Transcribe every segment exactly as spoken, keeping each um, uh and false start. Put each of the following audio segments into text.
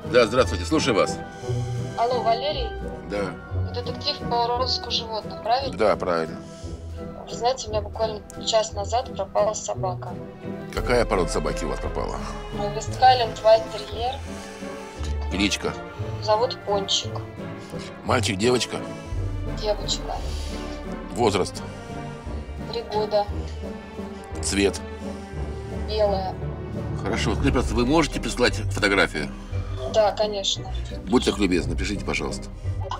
Да, здравствуйте, слушаю вас. Алло, Валерий? Да. Детектив по розыску животных, правильно? Да, правильно. Вы знаете, у меня буквально час назад пропала собака. Какая порода собаки у вас пропала? Вестфален Вайт-терьер. Кличка? Зовут Пончик. Мальчик, девочка? Девочка. Возраст? Три года. Цвет? Белая. Хорошо, скажите, просто вы можете прислать фотографию? Да, конечно. Будьте так любезны, напишите, пожалуйста.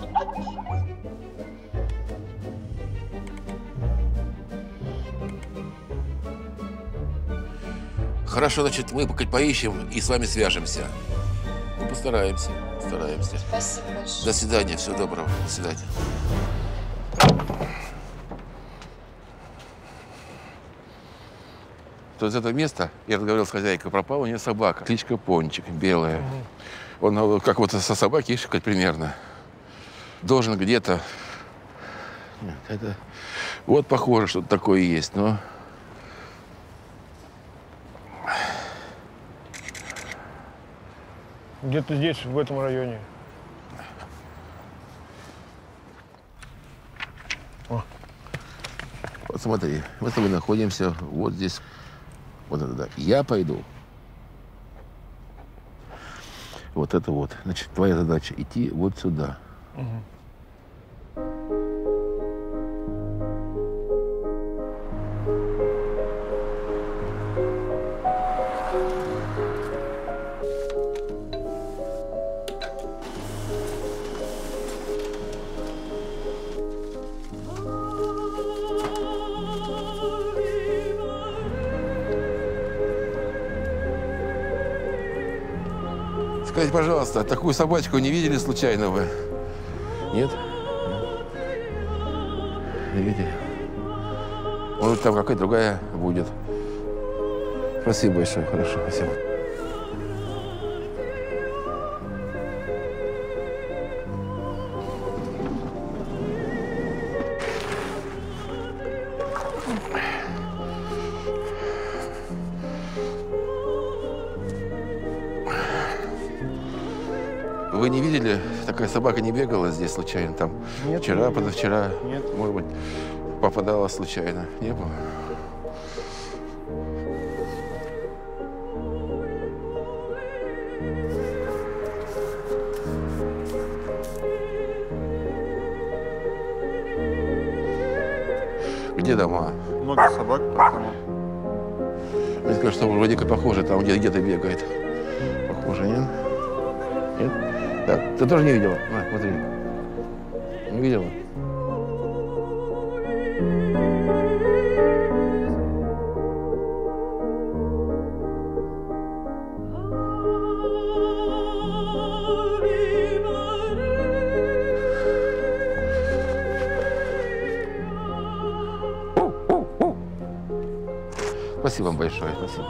Хорошо, значит, мы пока поищем и с вами свяжемся. Ну, постараемся, постараемся. Спасибо большое. До свидания, всего доброго, до свидания. То из этого места, я разговаривал с хозяйкой, пропала у нее собака. Кличка Пончик, белая. Угу. Он, как вот со собаки, ишь, как примерно. Должен где-то... Нет, это... Вот похоже, что-то такое есть, но... Где-то здесь, в этом районе. О. Вот смотри, мы с тобой находимся вот здесь. Вот это, да. Я пойду. Вот это вот. Значит, твоя задача идти вот сюда. Угу. Скажите, пожалуйста, такую собачку не видели случайно вы? Нет? Не видели? Может, там какая-то другая будет. Спасибо большое. Хорошо, спасибо. Вы не видели, такая собака не бегала здесь случайно? Там нет, вчера, нет, позавчера, нет. Может быть, попадала случайно? Не было? Где дома? Много собак, поэтому... Мне кажется, что вроде как похоже, там где-то бегает. Похоже, нет? Нет? Так, ты тоже не видела? На, смотри. Не видела? Спасибо вам большое, спасибо.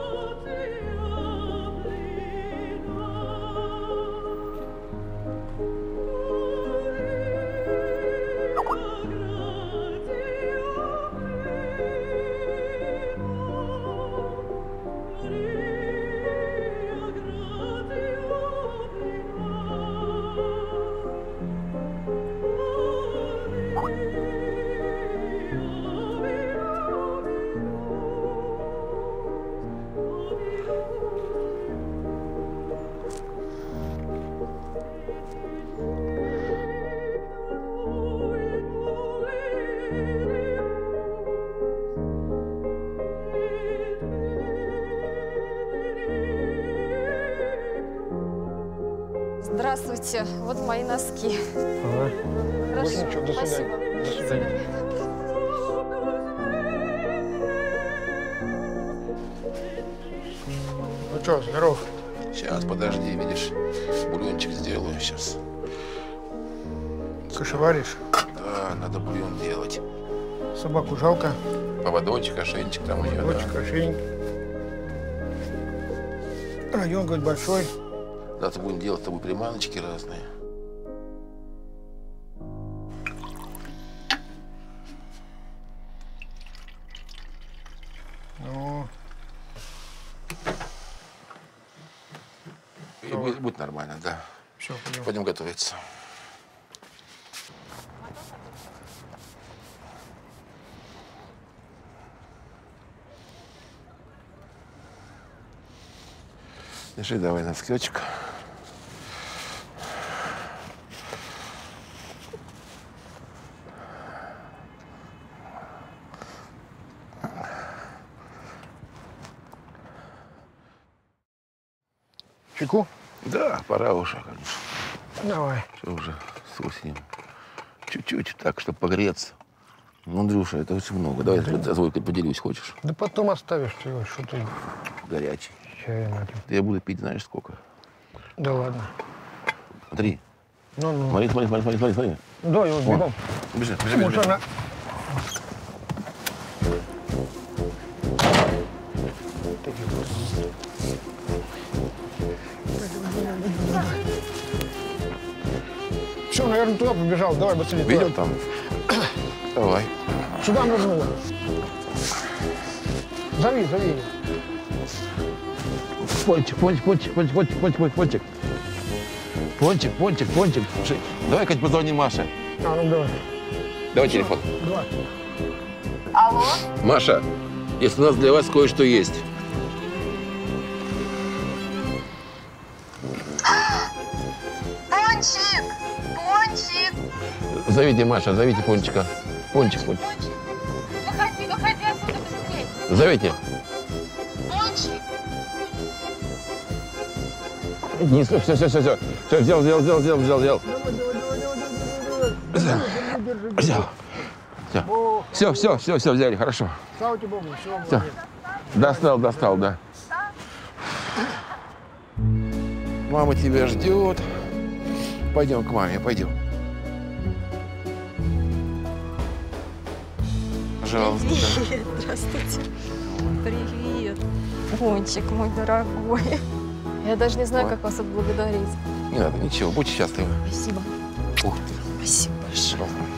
Здравствуйте. Вот мои носки. Ага. Хорошо. Вот ничего, до свидания. Спасибо. До свидания. Ну что, здоров? Сейчас, подожди, видишь, бульончик сделаю сейчас. Кашеваришь? Да, надо бульон делать. Собаку жалко? Поводочек, ошейничек там у нее, Поводочек, да. ошейник. Район, говорит, большой. Завтра будем делать с тобой приманочки разные. будет, будет нормально, да. Все, пойдем. Пойдем готовиться. Держи давай на скрючек. Чайку? Да, пора уже, конечно. Давай. Все уже с осенью. Чуть-чуть так, чтобы погреться. Ну, Андрюша, это очень много. Давай я за твой поделюсь, хочешь? Да потом оставишь ты его, что ты Горячий. чай налил. Я буду пить, знаешь, сколько? Да ладно. Смотри. Ну, ну. Смотри, смотри, смотри, смотри, смотри. Да, его Вон. бегом. Бежи, бежи, Потому бежи. что она... Все, наверное, туда побежал. Давай быстрее. Видел туда. там? Давай. Сюда нырнула. Зови, зови ее. Пончик, пончик, пончик, пончик, пончик, пончик, пончик. Пончик, пончик, пончик. Ши- Давай хоть позвони Маше. А, ну давай. Давай телефон. Давай. Алло? Маша, если у нас для вас кое-что есть. Пончик! Пончик! Зовите Маша, зовите Пончика. Пончик, Пончик. Пончик! Выходи, выходи оттуда быстрее! Зовите. Пончик! Не, все, все, все, все, все. Все, взял, взял, взял, взял, взял, взял. Взял. Взял. Все, все, все, все, все, взяли, хорошо. Слава тебе Богу, все, Все. молодец. Достал, достал, да. Мама тебя ждет. Пойдем к маме, пойдем. Пожалуйста. Привет, здравствуйте. Привет. Пончик мой дорогой. Я даже не знаю, Ой. как вас отблагодарить. Не надо, ничего, будь счастлива. Спасибо. Ух ты. Спасибо большое.